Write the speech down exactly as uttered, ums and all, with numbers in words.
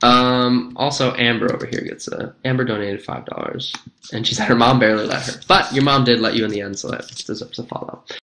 Um, also, Amber over here gets a... Amber donated five dollars. And she said her mom barely let her. But your mom did let you in the end, so that deserves a follow.